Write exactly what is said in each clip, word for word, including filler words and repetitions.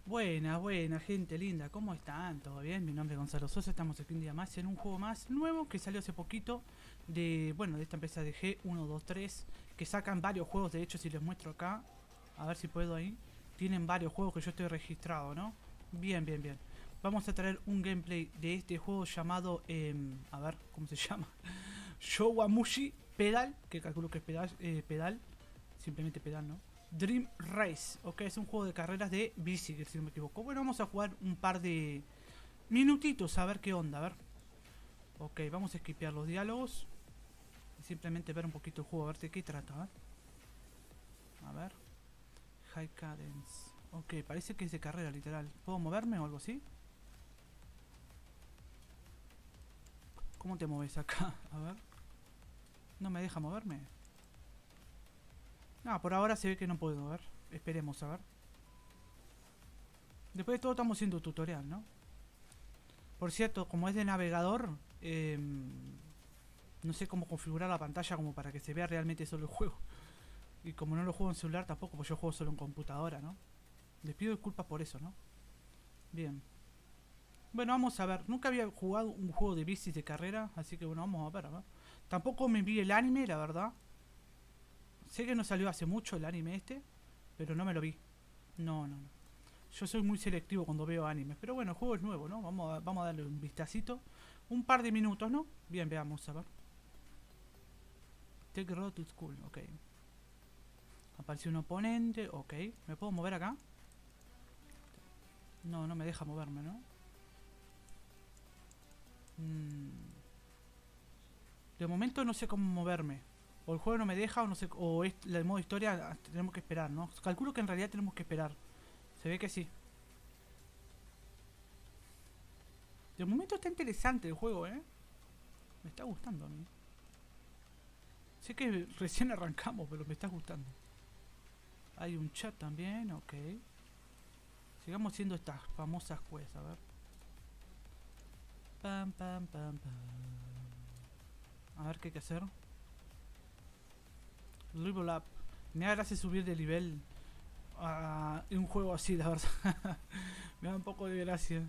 Buena, buena, gente linda, ¿cómo están? ¿Todo bien? Mi nombre es Gonzalo Sosa, estamos aquí un día más en un juego más nuevo que salió hace poquito de, bueno, de esta empresa de G uno dos tres, que sacan varios juegos, de hecho si les muestro acá, a ver si puedo ahí, tienen varios juegos que yo estoy registrado, ¿no? Bien, bien, bien. Vamos a traer un gameplay de este juego llamado, eh, a ver, ¿cómo se llama? Showamushi Pedal, que calculo que es pedal, eh, pedal, simplemente pedal, ¿no? Dream Race, ok, es un juego de carreras de bici, si no me equivoco. Bueno, vamos a jugar un par de minutitos a ver qué onda, a ver. Ok, vamos a skipear los diálogos y simplemente ver un poquito el juego, a ver de qué trata, ¿eh? A ver. High Cadence. Ok, parece que es de carrera, literal. ¿Puedo moverme o algo así? ¿Cómo te mueves acá? A ver. ¿No me deja moverme? No, por ahora se ve que no puedo, a ver. Esperemos, a ver. Después de todo estamos haciendo tutorial, ¿no? Por cierto, como es de navegador, eh, no sé cómo configurar la pantalla como para que se vea realmente solo el juego. Y como no lo juego en celular tampoco, pues yo juego solo en computadora, ¿no? Les pido disculpas por eso, ¿no? Bien. Bueno, vamos a ver. Nunca había jugado un juego de bicis de carrera, así que bueno, vamos a ver, a ver. Tampoco me vi el anime, la verdad. Sé que no salió hace mucho el anime este, pero no me lo vi. No, no, no. Yo soy muy selectivo cuando veo animes. Pero bueno, el juego es nuevo, ¿no? Vamos a, vamos a darle un vistacito. Un par de minutos, ¿no? Bien, veamos, a ver. Take road to school, ok. Apareció un oponente, ok. ¿Me puedo mover acá? No, no me deja moverme, ¿no? Mm. De momento no sé cómo moverme. O el juego no me deja o no sé. O es el modo historia, tenemos que esperar, ¿no? Calculo que en realidad tenemos que esperar. Se ve que sí. De momento está interesante el juego, ¿eh? Me está gustando a mí. Sé que recién arrancamos, pero me está gustando. Hay un chat también, ok. Sigamos haciendo estas famosas quests, a ver. Pam, pam, pam, pam. A ver qué hay que hacer. Level up. Me da gracia subir de nivel a un juego así, la verdad. Me da un poco de gracia.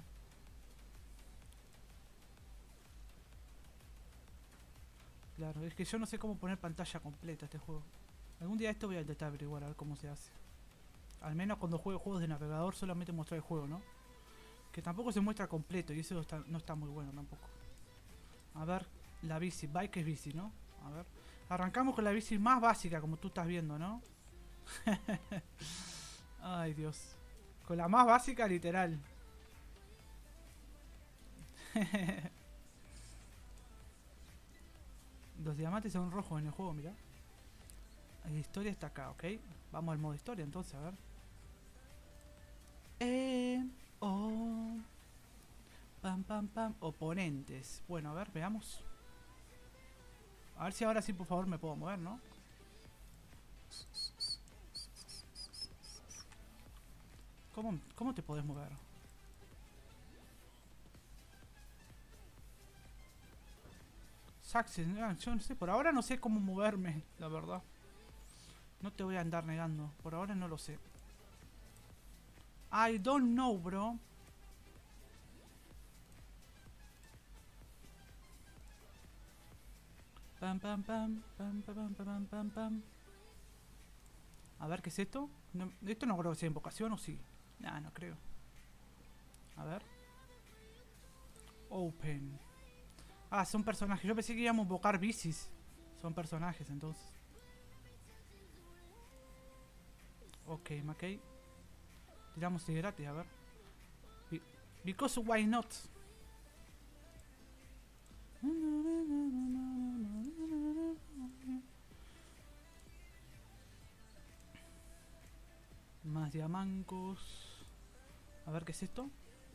Claro, es que yo no sé cómo poner pantalla completa a este juego. Algún día esto voy a intentar averiguar a ver cómo se hace. Al menos cuando juego juegos de navegador solamente mostrar el juego, ¿no? Que tampoco se muestra completo y eso está, no está muy bueno tampoco. A ver, la bici, bike es bici, ¿no? A ver. Arrancamos con la bici más básica, como tú estás viendo, ¿no? Ay, Dios. Con la más básica, literal. Los diamantes son rojos en el juego, mira. La historia está acá, ¿ok? Vamos al modo historia entonces, a ver. Eh, oh, pam, pam, pam. Oponentes. Bueno, a ver, veamos. A ver si ahora sí, por favor, me puedo mover, ¿no? ¿Cómo, cómo te podés mover? Saxes, yo no sé, por ahora no sé cómo moverme, la verdad. No te voy a andar negando, por ahora no lo sé. I don't know, bro. Pam, pam, pam, pam, pam, pam, pam, pam, pam. A ver, ¿qué es esto? No, esto no creo que sea invocación, ¿o sí? Nah, no creo. A ver. Open. Ah, son personajes. Yo pensé que íbamos a invocar bicis. Son personajes, entonces. Ok, Mackay. Tiramos de gratis, a ver. Be because why not? Más diamancos. A ver qué es esto.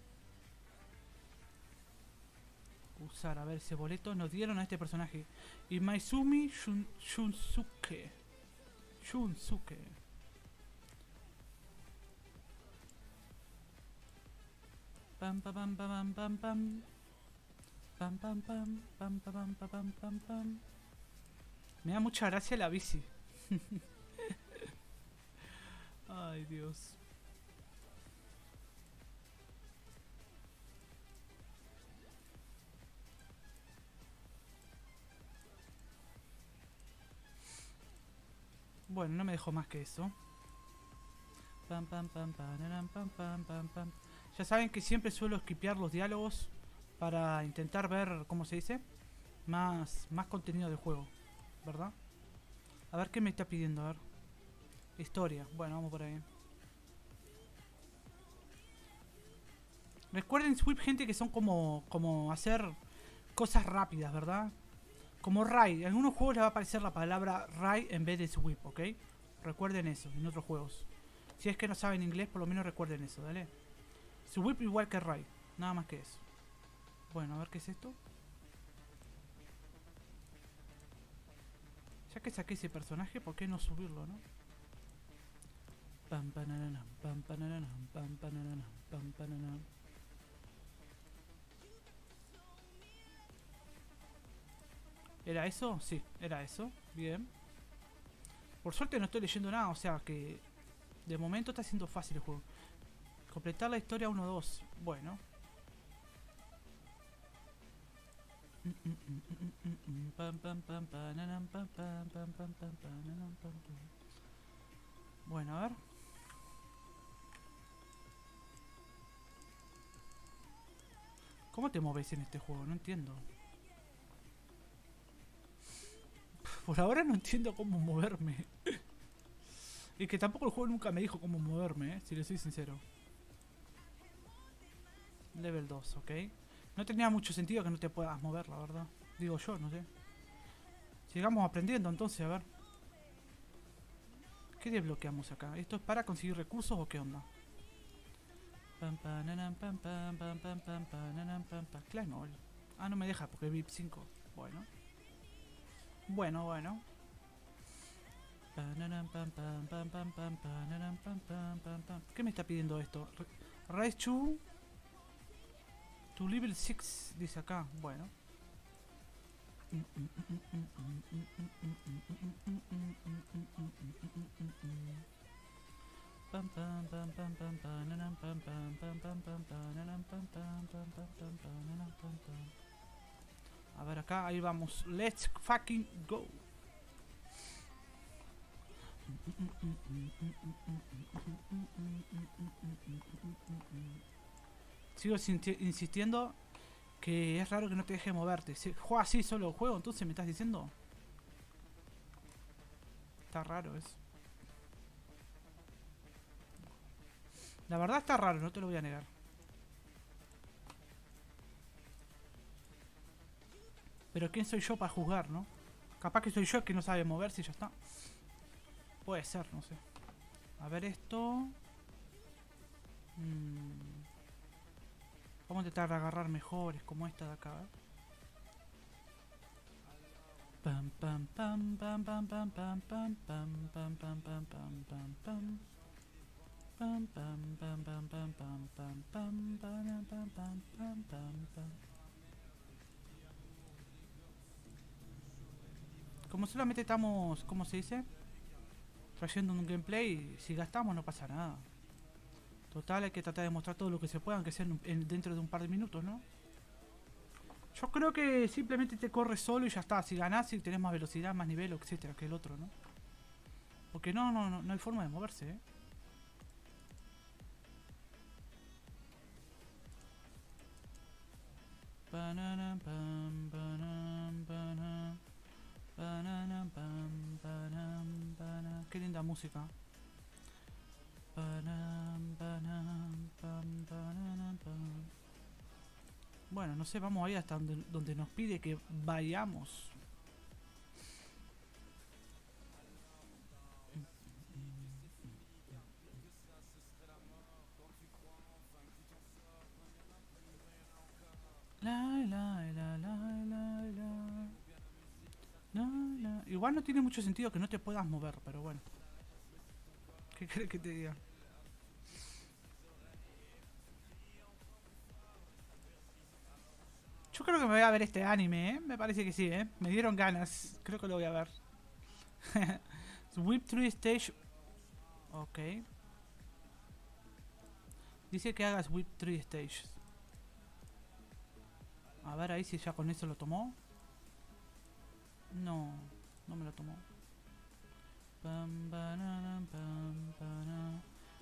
Usar, a ver, ese boleto nos dieron a este personaje. Y Maizumi Shun Shunsuke. Shunsuke. Pam pam pam pam pam pam. Pam pam pam pam pam pam pam pam pam. Me da mucha gracia la bici. Ay, Dios. Bueno, no me dejó más que eso. Pam, pam, pam, pam, pam, pam, pam, pam. Ya saben que siempre suelo skipear los diálogos para intentar ver, ¿cómo se dice? Más, más contenido del juego, ¿verdad? A ver qué me está pidiendo, a ver. Historia, bueno, vamos por ahí. Recuerden, Sweep, gente, que son como, como hacer cosas rápidas, ¿verdad? Como Ray. En algunos juegos les va a aparecer la palabra Ray en vez de Sweep, ¿ok? Recuerden eso, en otros juegos. Si es que no saben inglés, por lo menos recuerden eso, ¿dale? Sweep igual que Ray, nada más que eso. Bueno, a ver qué es esto. Ya que saqué ese personaje, ¿por qué no subirlo, no? Pam, pananam, pam, pananam, pam, pananam, pam, pananam. ¿Era eso? Sí, era eso. Bien. Por suerte no estoy leyendo nada, o sea que de momento está siendo fácil el juego. Completar la historia uno dos. Bueno. Bueno, a ver. ¿Cómo te mueves en este juego? No entiendo. Por ahora no entiendo cómo moverme. Y que tampoco el juego nunca me dijo cómo moverme, ¿eh? Si le soy sincero. Level dos, ok. No tenía mucho sentido que no te puedas mover, la verdad. Digo yo, no sé. Sigamos aprendiendo entonces, a ver. ¿Qué desbloqueamos acá? ¿Esto es para conseguir recursos o qué onda? Pam, pam, pam, pam, pam, pam, pam, pam, pam, pam. Climb all. Ah, no me deja porque V I P cinco. Bueno. Bueno, bueno. ¿Qué me está pidiendo esto? Rise to... To level six, dice acá. Bueno. A ver acá, ahí vamos. Let's fucking go. Sigo insistiendo que es raro que no te deje moverte. Si juega así solo el juego, entonces me estás diciendo. Está raro eso. La verdad está raro, no te lo voy a negar. Pero ¿quién soy yo para juzgar, no? Capaz que soy yo el que no sabe moverse y ya está. Puede ser, no sé. A ver esto. Hmm. Vamos a intentar agarrar mejores como esta de acá. ¿eh? Pam pam pam pam pam pam pam pam pam pam pam pam pam pam pam. Pam pam pam pam pam pam pam pam pam pam pam pam pam pam. Como solamente estamos, ¿cómo se dice? Trayendo un gameplay, si gastamos no pasa nada. Total, hay que tratar de mostrar todo lo que se pueda, aunque sea en, en, dentro de un par de minutos, ¿no? Yo creo que simplemente te corres solo y ya está. Si ganás, si tenés más velocidad, más nivel, etcétera, que el otro, ¿no? Porque no, no, no, no hay forma de moverse, ¿eh? Banana, pam, banana, banana, banana, pam, banana, banana. Qué linda música. Banana, banana, pam, banana, pam. Bueno, no sé, vamos ahí hasta donde, donde nos pide que vayamos. La, la, la, la, la, la. La, la. Igual no tiene mucho sentido que no te puedas mover, pero bueno. ¿Qué crees que te diga? Yo creo que me voy a ver este anime, ¿eh? Me parece que sí, ¿eh? Me dieron ganas. Creo que lo voy a ver. Whip Tree Stage. Ok. Dice que hagas Whip Tree Stages. A ver ahí si ya con eso lo tomó. No, no me lo tomó. pam, banana, pam, banana.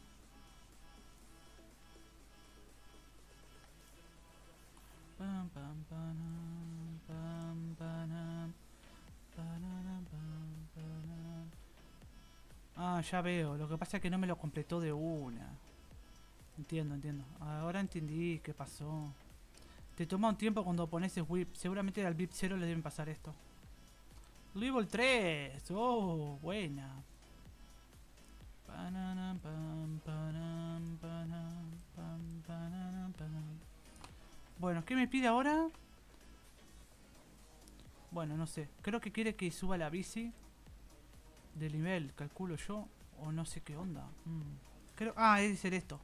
Pam, pam, banana, pam, banana, banana, pam, banana. Ah, ya veo. Lo que pasa es que no me lo completó de una. Entiendo, entiendo. Ahora entendí qué pasó. Te toma un tiempo cuando pones el whip. Seguramente al VIP cero le deben pasar esto. Level tres. Oh, buena. Pananam, pam, panam, panam, pam, pananam, pam. Bueno, ¿qué me pide ahora? Bueno, no sé. Creo que quiere que suba la bici. De nivel, calculo yo. O no sé qué onda. Mm. Creo... Ah, es ser esto.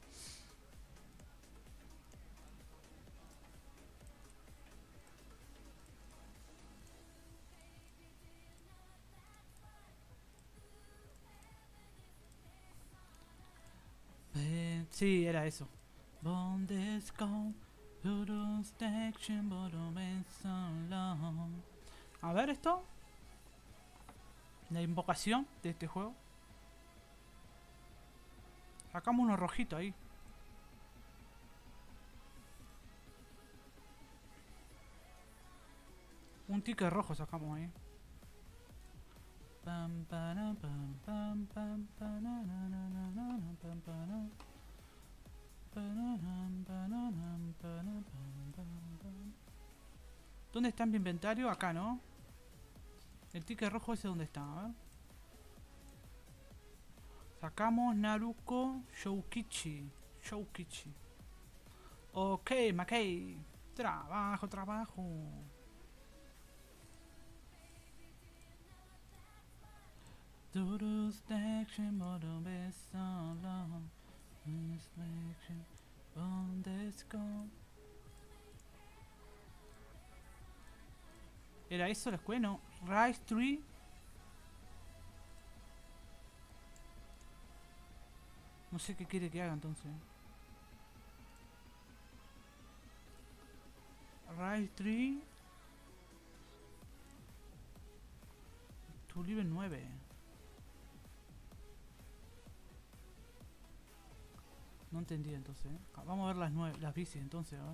Eh, sí, era eso. A ver esto. La invocación de este juego. Sacamos uno rojito ahí. Un ticket rojo sacamos ahí. Pam, pam, pam, pam, pam, pam, pam, pam. ¿Dónde está mi inventario? Acá, ¿no? El ticket rojo ese, ¿dónde está? A ver. Sacamos Naruko Shoukichi. Shoukichi. Ok, Mackey. Trabajo, trabajo. ¿Era eso la escuela? No. Rise Tree. No sé qué quiere que haga entonces. Rise Tree. Tu nivel nueve. No entendí entonces. ¿eh? Vamos a ver las nueve, las bicis entonces, a ver.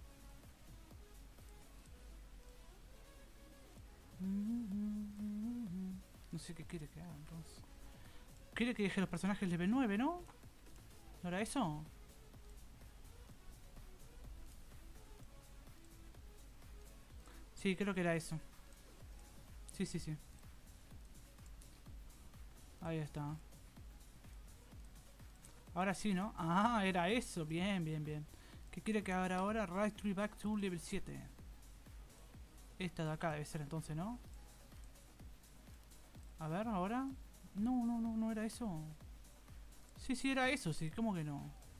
No sé qué quiere que haga entonces. Quiere que deje los personajes level nueve, ¿no? ¿No era eso? Sí, creo que era eso. Sí, sí, sí. Ahí está. Ahora sí, ¿no? Ah, era eso. Bien, bien, bien. ¿Qué quiere que haga ahora? Rise Tree Back to level siete. Esta de acá debe ser entonces, ¿no? A ver, ahora. No, no, no, no era eso. Sí, sí, era eso, sí. ¿Cómo que no?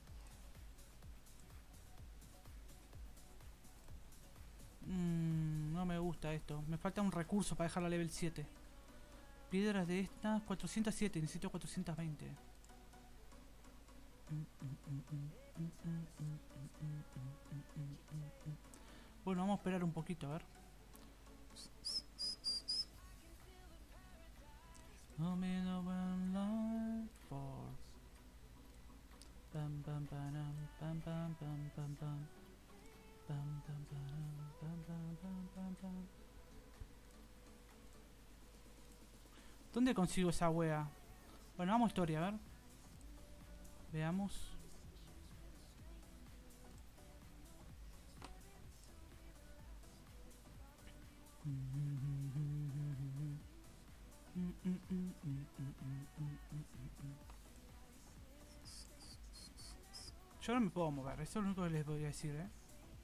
Mmm, no me gusta esto. Me falta un recurso para dejarla level siete. Piedras de estas, cuatrocientos siete. Necesito cuatrocientos veinte. Bueno, vamos a esperar un poquito, a ver. ¿Dónde consigo esa wea? Bueno, vamos a historia, a ver. Veamos. Yo no me puedo mover, eso es lo único que les voy a decir, ¿eh?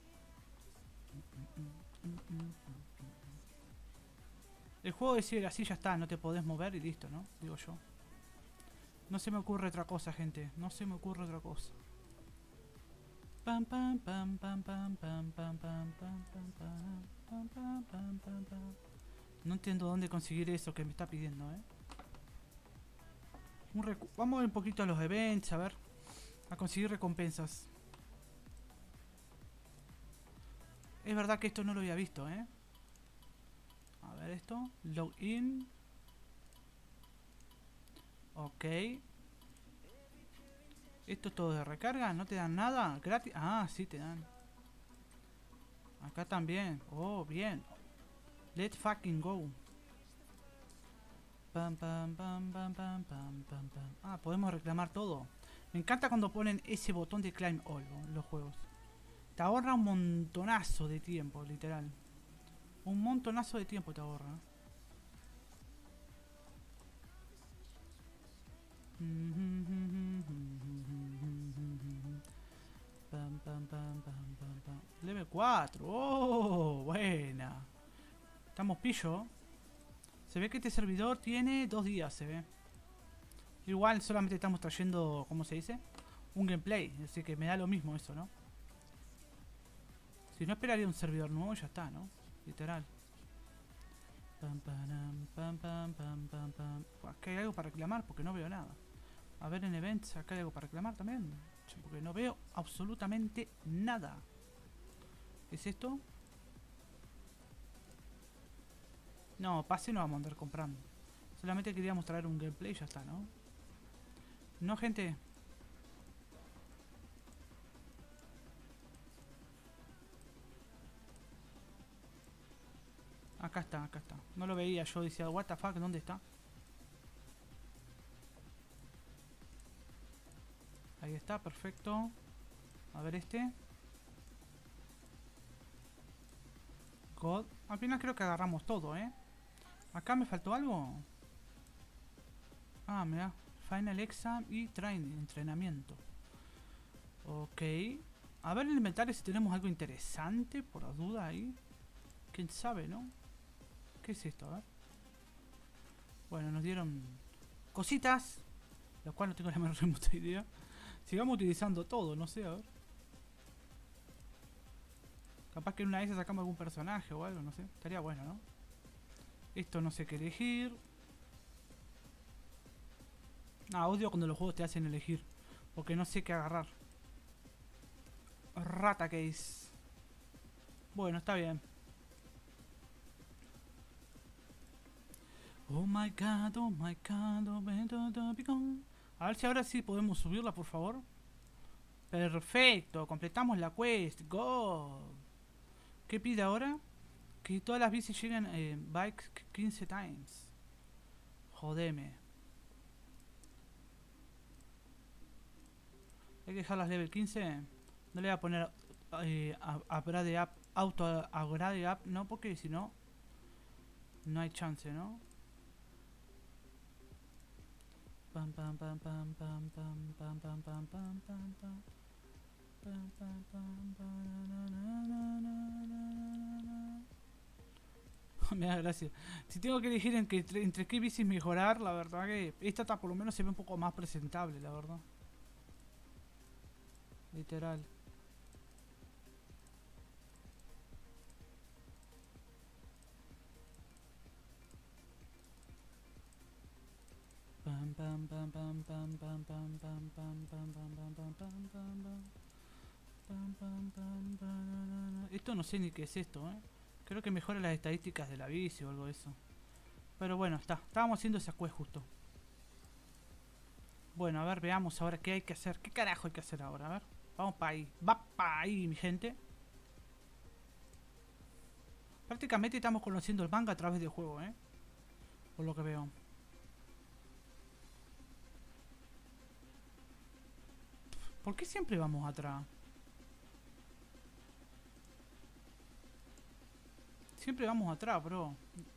El juego decide así, ya está, no te podés mover y listo, ¿no? Digo yo. No se me ocurre otra cosa, gente. No se me ocurre otra cosa. Pam pam pam pam pam pam pam pam pam pam pam pam pam pam pam. No entiendo dónde conseguir eso que me está pidiendo, ¿eh? Un recu Vamos a ver un poquito a los events, a ver. A conseguir recompensas. Es verdad que esto no lo había visto, ¿eh? A ver esto. Login. Ok. Esto es todo de recarga, ¿no te dan nada? ¿Gratis? Ah, sí te dan. Acá también. Oh, bien. Let's fucking go. Pam, pam, pam, pam, pam, pam, pam, pam. Ah, podemos reclamar todo. Me encanta cuando ponen ese botón de climb all en los juegos. Te ahorra un montonazo de tiempo, literal. Un montonazo de tiempo te ahorra. Pam, pam, pam, pam, pam, pam. Level cuatro. Oh, buena. Estamos pillo. Se ve que este servidor tiene dos días, se ve. Igual solamente estamos trayendo, ¿cómo se dice? Un gameplay. Así que me da lo mismo eso, ¿no? Si no, esperaría un servidor nuevo y ya está, ¿no? Literal. Pam, pam, pam, pam, pam, pam, pam. Acá hay algo para reclamar porque no veo nada. A ver en events, acá hay algo para reclamar también. Porque no veo absolutamente nada. ¿Qué es esto? No, pase no vamos a andar comprando. Solamente queríamos traer un gameplay y ya está, ¿no? No, gente. Acá está, acá está. No lo veía yo, decía, what the fuck, ¿dónde está? Ahí está, perfecto. A ver este. God. Al final creo que agarramos todo, ¿eh? Acá me faltó algo. Ah, mira. Final exam y training, entrenamiento. Ok. A ver en el inventario si tenemos algo interesante, por la duda ahí. Quién sabe, ¿no? ¿Qué es esto? A ver. Bueno, nos dieron cositas, lo cual no tengo la menor remota idea. Sigamos utilizando todo, no sé, a ver. Capaz que en una de esas sacamos algún personaje o algo, no sé. Estaría bueno, ¿no? Esto no sé qué elegir. Ah, odio cuando los juegos te hacen elegir. Porque no sé qué agarrar. Rata case. Bueno, está bien. Oh my god, oh my god, oh my god. A ver si ahora sí podemos subirla, por favor. Perfecto, completamos la quest. Go. ¿Qué pide ahora? Que todas las bicis lleguen eh, bikes quince times. Jodeme. Hay que dejarlas level quince. No le voy a poner eh, upgrade up, auto upgrade up, no, porque si no, no hay chance, ¿no? Pam pam pam pam pam pam pam pam pam pam pam pam. Me da gracia. Si tengo que elegir en que, entre, entre qué bicis mejorar, la verdad que esta está por lo menos se ve un poco más presentable, la verdad. Literal. Pam pam pam pam pam pam pam pam pam pam pam pam pam pam pam pam pam pam pam. Esto no sé ni qué es esto, eh. Creo que mejora las estadísticas de la bici o algo de eso. Pero bueno, está. Estábamos haciendo esa quest justo. Bueno, a ver, veamos ahora qué hay que hacer. ¿Qué carajo hay que hacer ahora? A ver. Vamos para ahí. Va para ahí, mi gente. Prácticamente estamos conociendo el manga a través del juego, eh. Por lo que veo. ¿Por qué siempre vamos atrás? Siempre vamos atrás, bro.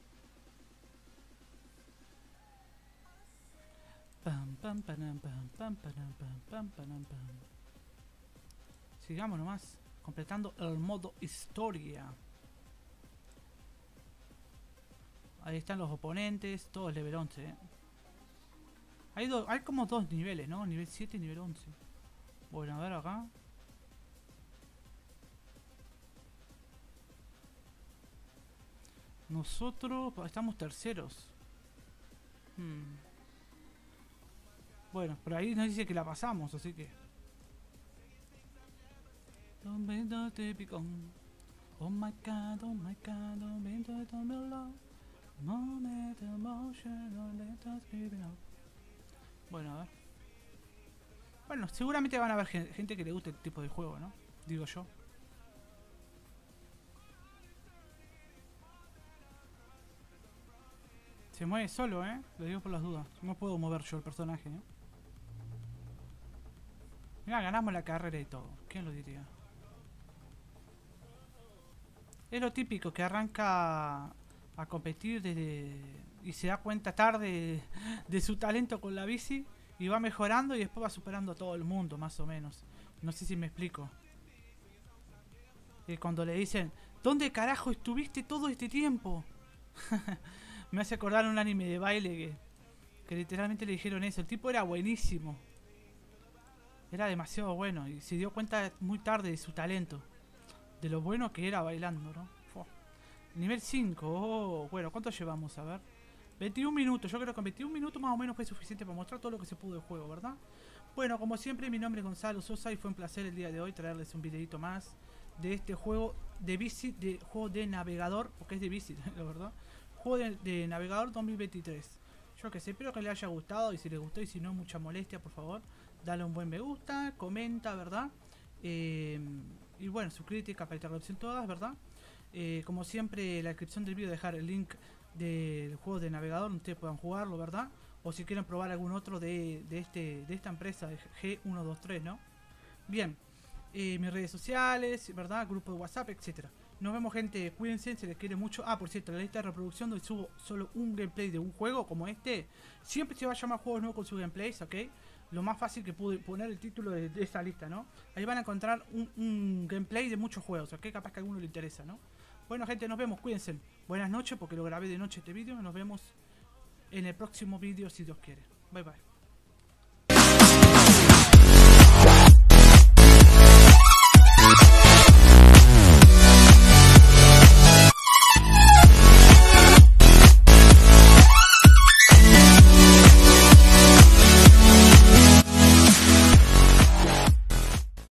Pam pam pam pam pam pam pam pam pam. Sigamos nomás. Completando el modo historia. Ahí están los oponentes. Todos level once, eh. Hay, do, hay como dos niveles, ¿no? Nivel siete y nivel once. Bueno, a ver acá. Nosotros estamos terceros. Hmm. Bueno, por ahí nos dice que la pasamos, así que... Oh my god, oh my god, oh my god, oh my love. Moment emotional, let us give it up. Bueno, a ver. Bueno, seguramente van a haber gente que le guste este tipo de juego, ¿no? Digo yo. Se mueve solo, ¿eh? Lo digo por las dudas. No puedo mover yo el personaje, ¿eh? Mira, ganamos la carrera y todo. ¿Quién lo diría? Es lo típico, que arranca a competir desde y se da cuenta tarde de su talento con la bici y va mejorando y después va superando a todo el mundo, más o menos. No sé si me explico. Y cuando le dicen, ¿dónde carajo estuviste todo este tiempo? Me hace acordar un anime de baile que, que literalmente le dijeron eso. El tipo era buenísimo. Era demasiado bueno y se dio cuenta muy tarde de su talento. De lo bueno que era bailando, ¿no? Fua. Nivel cinco. Oh, bueno, ¿cuánto llevamos? A ver. veintiún minutos. Yo creo que con veintiún minutos más o menos fue suficiente para mostrar todo lo que se pudo del juego, ¿verdad? Bueno, como siempre, mi nombre es Gonzalo Sosa y fue un placer el día de hoy traerles un videito más de este juego de bici, de juego de navegador, porque es de bici, la verdad. Juego de, de navegador dos mil veintitrés. Yo que sé, espero que les haya gustado y si les gustó y si no mucha molestia, por favor, dale un buen me gusta, comenta, ¿verdad? Eh, y bueno, su crítica para interrupción todas, ¿verdad? Eh, como siempre, en la descripción del vídeo dejar el link del juego de navegador donde ustedes puedan jugarlo, ¿verdad? O si quieren probar algún otro de, de, este, de esta empresa, de G ciento veintitrés, ¿no? Bien, eh, mis redes sociales, ¿verdad? Grupo de WhatsApp, etcétera. Nos vemos, gente, cuídense, se les quiere mucho. Ah, por cierto, la lista de reproducción donde subo solo un gameplay de un juego como este, siempre se va a llamar Juegos Nuevos con sus gameplays, ¿ok? Lo más fácil que pude poner el título de, de esta lista, ¿no? Ahí van a encontrar un, un gameplay de muchos juegos, ¿ok? Capaz que a alguno le interesa, ¿no? Bueno, gente, nos vemos, cuídense. Buenas noches, porque lo grabé de noche este vídeo. Nos vemos en el próximo vídeo, si Dios quiere. Bye, bye.